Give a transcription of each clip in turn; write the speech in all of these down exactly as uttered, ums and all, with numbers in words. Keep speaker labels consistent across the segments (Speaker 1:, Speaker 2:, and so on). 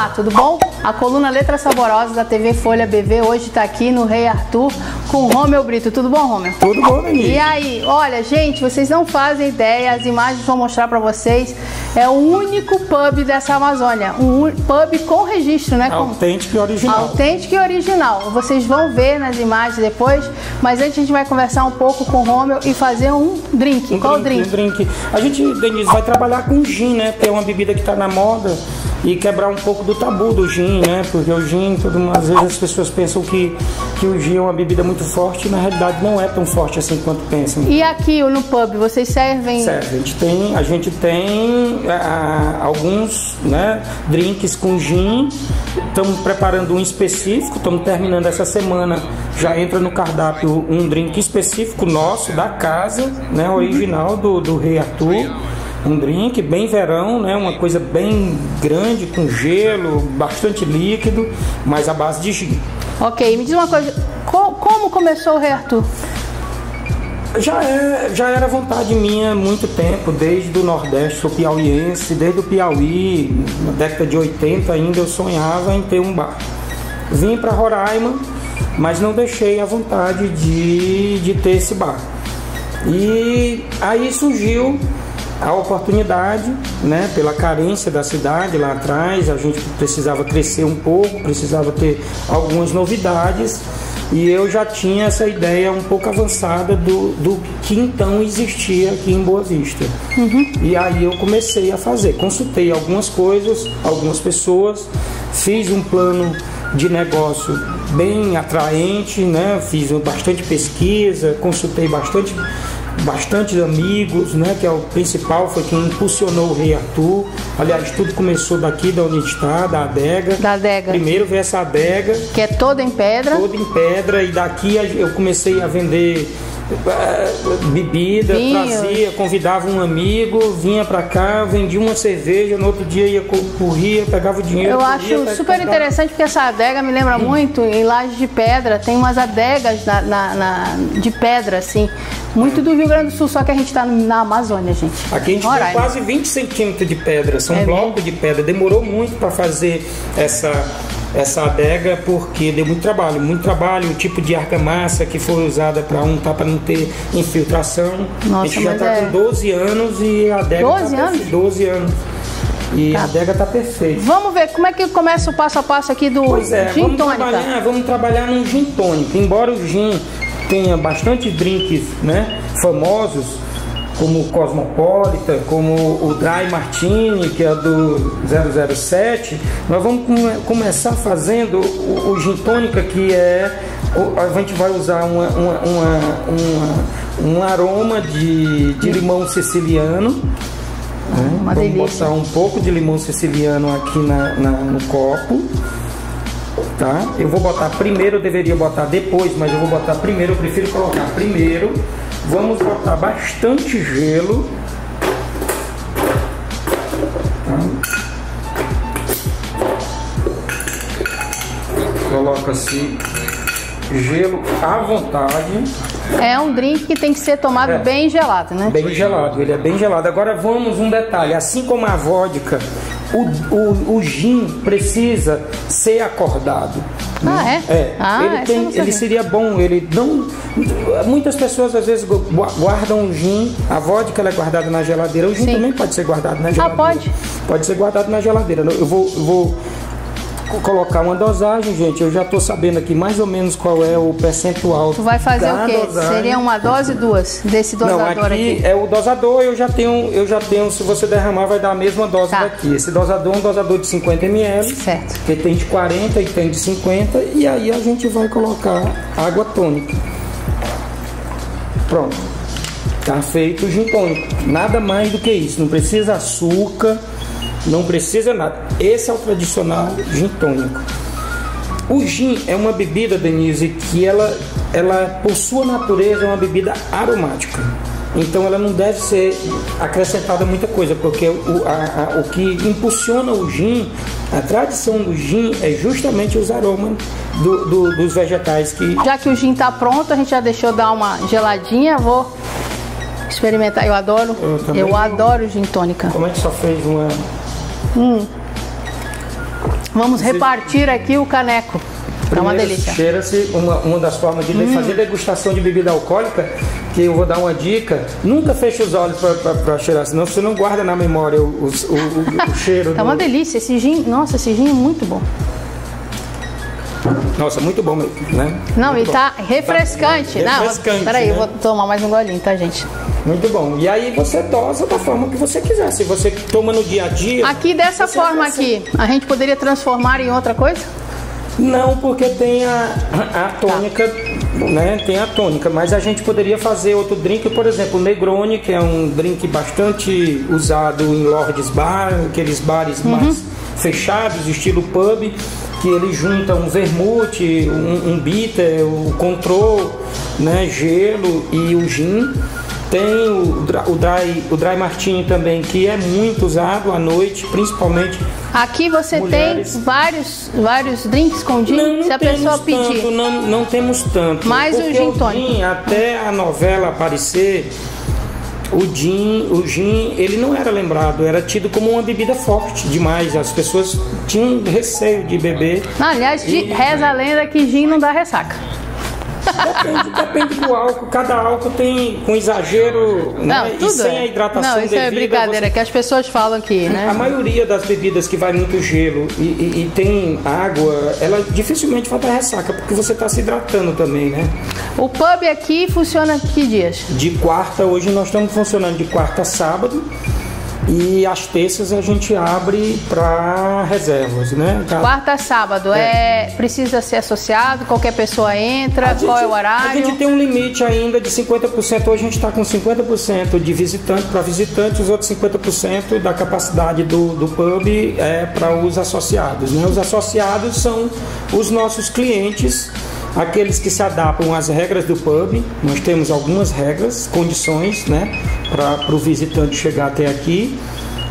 Speaker 1: Olá, tudo bom? A coluna Letras Saborosas da T V Folha B V hoje está aqui no Rei Arthur com o Romeu Brito. Tudo bom, Romeu?
Speaker 2: Tudo bom, Denise.
Speaker 1: E aí, olha, gente, vocês não fazem ideia, as imagens vão mostrar para vocês. É o único pub dessa Amazônia, um pub com registro, né?
Speaker 2: Autêntico e original.
Speaker 1: Autêntico e original. Vocês vão ver nas imagens depois, mas antes a gente vai conversar um pouco com o Romeu e fazer um drink.
Speaker 2: Um
Speaker 1: Qual
Speaker 2: drink,
Speaker 1: drink?
Speaker 2: Um drink. A gente, Denise, vai trabalhar com gin, né? Porque é uma bebida que está na moda. E quebrar um pouco do tabu do gin, né? Porque o gin, todo, às vezes as pessoas pensam que, que o gin é uma bebida muito forte e na realidade não é tão forte assim quanto pensam.
Speaker 1: E aqui no pub, vocês servem?
Speaker 2: Serve. A gente tem, a gente tem a, alguns, né, drinks com gin. Estamos preparando um específico, estamos terminando essa semana. Já entra no cardápio um drink específico nosso, da casa, né? Original do, do Rei Arthur. Um drink bem verão, né? Uma coisa bem grande, com gelo, bastante líquido, mas à base de gin.
Speaker 1: Ok, me diz uma coisa, co como começou o Rei Arthur?
Speaker 2: Já, é, já era vontade minha há muito tempo, desde o Nordeste, sou piauiense, desde o Piauí, na década de oitenta ainda eu sonhava em ter um bar. Vim para Roraima, mas não deixei a vontade de, de ter esse bar. E aí surgiu a oportunidade, né, pela carência da cidade lá atrás, a gente precisava crescer um pouco, precisava ter algumas novidades e eu já tinha essa ideia um pouco avançada do, do que então existia aqui em Boa Vista. Uhum. E aí eu comecei a fazer, consultei algumas coisas, algumas pessoas, fiz um plano de negócio bem atraente, né, fiz bastante pesquisa, consultei bastante bastante amigos, né, que é o principal, foi quem impulsionou o Rei Arthur. Aliás, tudo começou daqui, da onde está, da adega.
Speaker 1: Da adega.
Speaker 2: Primeiro veio essa adega.
Speaker 1: Que é toda em pedra.
Speaker 2: Toda em pedra, e daqui eu comecei a vender uh, bebida,
Speaker 1: Vinhos.
Speaker 2: Trazia, convidava um amigo, vinha pra cá, vendia uma cerveja, no outro dia ia, corria, pegava o dinheiro.
Speaker 1: Eu
Speaker 2: corria,
Speaker 1: acho super interessante porque essa adega me lembra hum. muito, em Lajes de Pedra, tem umas adegas na, na, na, de pedra, assim, muito do Rio Grande do Sul, só que a gente tá na Amazônia, gente.
Speaker 2: Aqui a gente
Speaker 1: Roraima.
Speaker 2: tem quase vinte centímetros de pedra, são é blocos de pedra. Demorou muito para fazer essa, essa adega porque deu muito trabalho, muito trabalho, o tipo de argamassa que foi usada para untar para não ter infiltração.
Speaker 1: Nossa,
Speaker 2: a gente já está
Speaker 1: é...
Speaker 2: com doze anos e a adega
Speaker 1: doze
Speaker 2: tá
Speaker 1: anos?
Speaker 2: doze anos. E tá. A adega tá perfeita.
Speaker 1: Vamos ver como é que começa o passo a passo aqui do
Speaker 2: pois é,
Speaker 1: gin
Speaker 2: vamos
Speaker 1: tônica.
Speaker 2: Trabalhar, vamos trabalhar num gin tônica. Embora o gin tenha bastante drinks, né, famosos, como o Cosmopolitan, como o Dry Martini, que é do zero zero sete, nós vamos come começar fazendo o, o gin tônica, que é, o, a gente vai usar uma, uma, uma, uma, um aroma de, de limão siciliano. Né?
Speaker 1: Uma
Speaker 2: Vamos
Speaker 1: delícia.
Speaker 2: botar um pouco de limão siciliano aqui na, na, no copo. Tá? Eu vou botar primeiro, eu deveria botar depois, mas eu vou botar primeiro, eu prefiro colocar primeiro. Vamos botar bastante gelo. Tá? Coloca-se gelo à vontade.
Speaker 1: É um drink que tem que ser tomado é, bem gelado, né?
Speaker 2: Bem gelado, ele é bem gelado. Agora vamos um detalhe, assim como a vodka, o, o, o gin precisa ser acordado.
Speaker 1: Ah,
Speaker 2: né?
Speaker 1: é?
Speaker 2: É.
Speaker 1: Ah,
Speaker 2: ele, tem, ele seria bom, ele não... Muitas pessoas às vezes guardam o gin, a vodka ela é guardada na geladeira, o gin Sim. também pode ser guardado na geladeira.
Speaker 1: Ah, pode?
Speaker 2: Pode ser guardado na geladeira. Eu vou... Eu vou colocar uma dosagem, gente, eu já tô sabendo aqui mais ou menos qual é o percentual.
Speaker 1: Tu vai fazer o quê?
Speaker 2: Dosagem.
Speaker 1: Seria uma dose, duas desse dosador?
Speaker 2: Não, aqui,
Speaker 1: aqui
Speaker 2: é o dosador, eu já tenho, eu já tenho, se você derramar vai dar a mesma dose tá. daqui. Esse dosador é um dosador de cinquenta mililitros,
Speaker 1: certo.
Speaker 2: Que tem de quarenta e tem de cinquenta, e aí a gente vai colocar água tônica. Pronto. Tá feito o gin tônico. Nada mais do que isso, não precisa açúcar. Não precisa nada. Esse é o tradicional gin tônico. O gin é uma bebida, Denise, que ela, ela por sua natureza é uma bebida aromática. Então ela não deve ser acrescentada muita coisa, porque o, a, a, o que impulsiona o gin, a tradição do gin é justamente os aromas do, do, dos vegetais que...
Speaker 1: Já que o gin tá pronto, a gente já deixou dar uma geladinha, vou experimentar. Eu adoro, eu, eu adoro gin tônica.
Speaker 2: Como é que só fez uma...
Speaker 1: Hum. Vamos repartir aqui o caneco. É uma delícia.
Speaker 2: Cheira-se, uma, uma das formas de hum. fazer degustação de bebida alcoólica, que eu vou dar uma dica, nunca feche os olhos para cheirar, senão você não guarda na memória o, o, o, o cheiro.
Speaker 1: Tá do... uma delícia, esse gin, nossa, esse gin é muito bom.
Speaker 2: Nossa, muito bom mesmo, né?
Speaker 1: Não,
Speaker 2: muito
Speaker 1: e tá bom. refrescante. Tá refrescante. Não, peraí, né? Eu vou tomar mais um golinho, tá, gente?
Speaker 2: Muito bom. E aí você dosa da forma que você quiser. Se você toma no dia a dia...
Speaker 1: Aqui, dessa forma aqui, a gente poderia transformar em outra coisa?
Speaker 2: Não, porque tem a, a tônica, tá. né? Tem a tônica, mas a gente poderia fazer outro drink, por exemplo, o Negroni, que é um drink bastante usado em Lords Bar, aqueles bares uhum. mais fechados, estilo pub, que ele junta um vermute, um, um bitter, o control, né? Gelo e o gin. Tem o, o, dry, o dry martini também, que é muito usado à noite, principalmente.
Speaker 1: Aqui você mulheres. tem vários, vários drinks com gin,
Speaker 2: não, não
Speaker 1: se a pessoa pedir.
Speaker 2: Tanto, não, não temos tanto.
Speaker 1: Mais o gin tônico.
Speaker 2: Até a novela aparecer, o gin, o gin, ele não era lembrado, era tido como uma bebida forte demais. As pessoas tinham receio de beber.
Speaker 1: Não, aliás, e... reza a lenda que gin não dá ressaca.
Speaker 2: Depende, depende do álcool, cada álcool tem com exagero,
Speaker 1: não,
Speaker 2: né?
Speaker 1: Tudo
Speaker 2: e sem
Speaker 1: é.
Speaker 2: a hidratação
Speaker 1: Não, isso
Speaker 2: devida,
Speaker 1: é brincadeira,
Speaker 2: você...
Speaker 1: que as pessoas falam que, né?
Speaker 2: A maioria das bebidas que vai muito gelo e, e, e tem água, ela dificilmente vai dar ressaca, porque você está se hidratando também, né?
Speaker 1: O pub aqui funciona que dias?
Speaker 2: De quarta, hoje nós estamos funcionando de quarta a sábado. E às terças a gente abre para reservas, né?
Speaker 1: Quarta a sábado, é. é precisa ser associado, qualquer pessoa entra,
Speaker 2: gente,
Speaker 1: qual é o horário?
Speaker 2: A gente tem um limite ainda de cinquenta por cento, hoje a gente está com cinquenta por cento de visitante para visitante, os outros cinquenta por cento da capacidade do, do pub é para os associados, né? Os associados são os nossos clientes, aqueles que se adaptam às regras do pub. Nós temos algumas regras, condições, né, para o visitante chegar até aqui.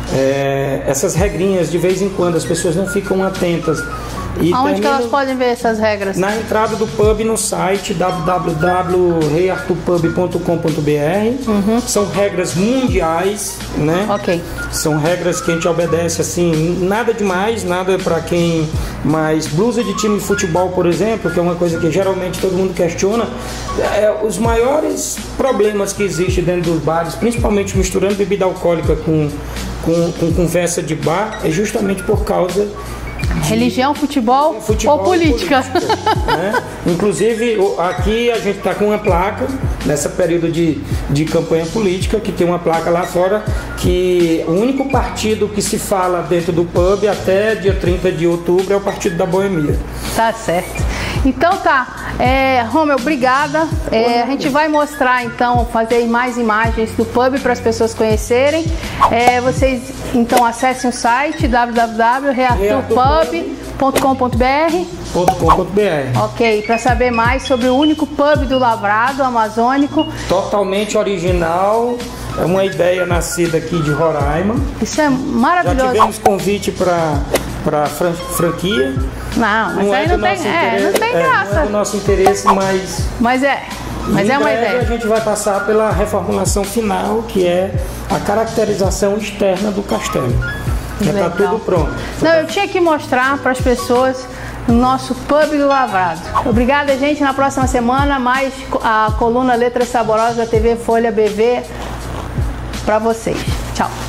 Speaker 2: É, essas regrinhas, de vez em quando, as pessoas não ficam atentas.
Speaker 1: E aonde que elas podem ver essas regras?
Speaker 2: Na entrada do pub no site w w w ponto rei arthur pub ponto com ponto b r. Uhum. São regras mundiais, né?
Speaker 1: Ok.
Speaker 2: São regras que a gente obedece assim, nada demais, nada para quem. Mas blusa de time de futebol, por exemplo, que é uma coisa que geralmente todo mundo questiona, é, os maiores problemas que existem dentro dos bares, principalmente misturando bebida alcoólica com, com, com conversa de bar, é justamente por causa
Speaker 1: religião, futebol, futebol ou política. política
Speaker 2: né? Inclusive, aqui a gente está com uma placa, nessa período de, de campanha política, que tem uma placa lá fora, que o único partido que se fala dentro do pub até dia trinta de outubro é o Partido da Boemia.
Speaker 1: Tá certo. Então tá, é, Romeu, obrigada. É, a gente vai mostrar então, fazer mais imagens do pub para as pessoas conhecerem. É, vocês então acessem o site w w w ponto rei arthur pub ponto com ponto b r. Ok, para saber mais sobre o único pub do Lavrado Amazônico.
Speaker 2: Totalmente original, é uma ideia nascida aqui de Roraima.
Speaker 1: Isso é maravilhoso.
Speaker 2: Já tivemos convite para para fran franquia.
Speaker 1: Não, mas
Speaker 2: não
Speaker 1: aí
Speaker 2: é
Speaker 1: não, tem, é, não tem graça.
Speaker 2: É, não é do nosso interesse, mas...
Speaker 1: Mas é, mas é uma ideia.
Speaker 2: A gente vai passar pela reformulação final, que é a caracterização externa do castelo. Já está tudo pronto.
Speaker 1: Não, eu tinha que mostrar para as pessoas o nosso pub do Lavrado. Obrigada, gente. Na próxima semana, mais a coluna Letras Saborosas da T V Folha B V para vocês. Tchau.